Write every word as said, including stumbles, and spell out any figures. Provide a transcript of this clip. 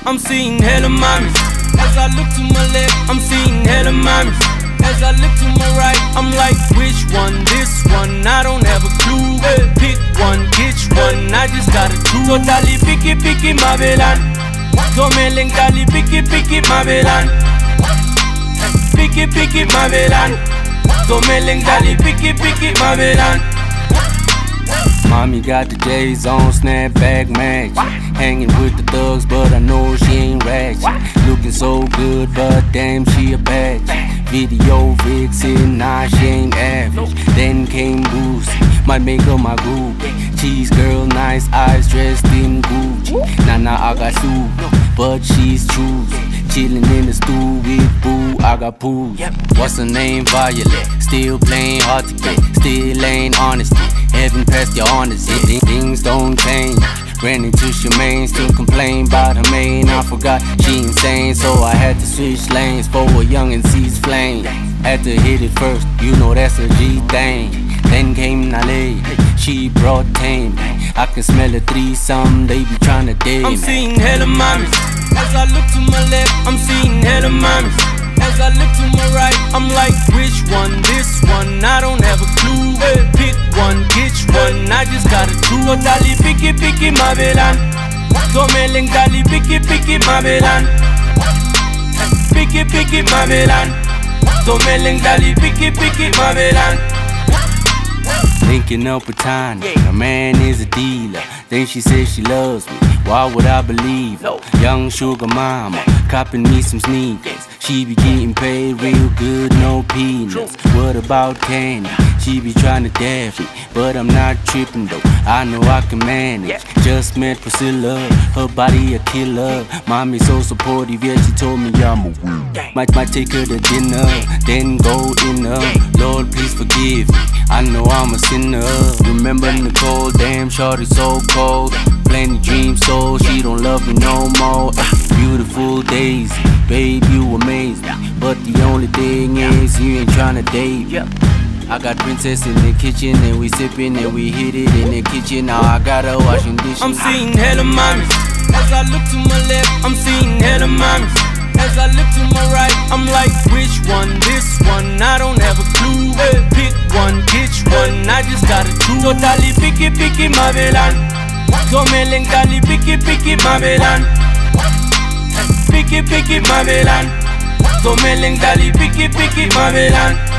I'm seeing hella mommies. As I look to my left, I'm seeing hella mommies. As I look to my right, I'm like, which one? This one? I don't have a clue. Pick one, get one, I just gotta choose. So dali piki piki mabelan. So meleng dali piki piki mabelan. Piki piki mabelan. So meleng dali piki piki mabelan. Mommy got the J's on, snapback match. Hanging with the thugs, but I know she ain't ratchet. Looking so good, but damn, she a patch. Video vixen, nah, she ain't average. Then came Boosie, might make her my groupie. Cheese girl, nice eyes, dressed in Gucci. Nah, nah, I got soup, but she's choosy. Chillin' in the stool with Boo, I got pools. What's her name? Violet. Still playing hard to get, still ain't honesty. Haven't passed your honesty, things don't change. Ran into Shemaine, still complain about her main. I forgot she insane, so I had to switch lanes for a young and sees flame. Had to hit it first, you know that's a G thing. Then came Nale, she brought tame. I can smell a threesome, they be tryna date. I'm seeing hella mommies. As I look to my left, I'm seeing hella mommies. As I look to my right, I'm like, which one? This one? I don't have a clue. Pick one, get one, I just gotta choose. So dali piki piki mabelan. So meleng dali piki piki mabelan. Piki piki mabelan. So meleng dali piki piki mabelan. Linking up with Tanya, a man is a dealer. Then she says she loves me, why would I believe her? Young sugar mama, copping me some sneakers. She be getting paid real good, no peanuts. What about Candy? She be trying to dash me, but I'm not tripping though, I know I can manage. Just met Priscilla, her body a killer. Mommy so supportive, yeah, she told me I'm a woo. Might, might take her to dinner, then go in her. Lord, please forgive me, I know I'm a sinner. Remember Nicole, damn shorty so cold. Plenty dreams, so she don't love me no more. Beautiful Daisy, babe, you amaze me. But the only thing is, you ain't tryna date me. I got princess in the kitchen and we sippin' and we hit it in the kitchen. Now I gotta washing dishes. I'm seeing hella mommies. As I look to my left, I'm seeing hella mommies. As I look to my right, I'm like, which one? This one? I don't have a clue. Pick one, get one, I just gotta choose. So dali piki piki mabelan. So meleng dali piki piki mabelan. Piki piki mabelan. So meleng dali piki piki mabelan.